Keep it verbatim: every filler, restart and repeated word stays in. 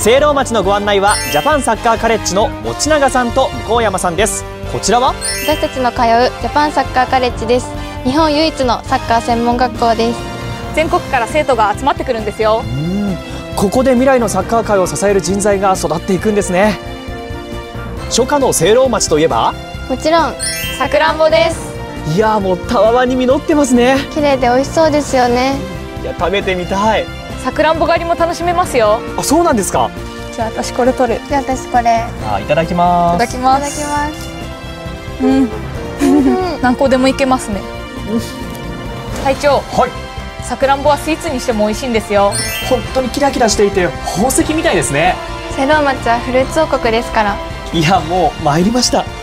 聖籠町のご案内はジャパンサッカーカレッジの持永さんと向山さんです。こちらは私たちの通うジャパンサッカーカレッジです。日本唯一のサッカー専門学校です。 全国から生徒が集まってくるんですよ。 うん、ここで未来のサッカー界を支える人材が育っていくんですね。初夏の聖籠町といえばもちろんさくらんぼです。 いやー、もうたわわに実ってますね。 綺麗で美味しそうですよね。 いや、食べてみたい。 さくらんぼ狩りも楽しめますよ。 あ、そうなんですか。 じゃあ私これ取る。 じゃあ私これあ、いただきます。 いただきまいただきす。 ます。 うん何個でもいけますね。隊長、 はい、 さくらんぼはスイーツにしても美味しいんですよ。 本当にキラキラしていて宝石みたいですね。 聖籠町はフルーツ王国ですから。 いや、もう参りました。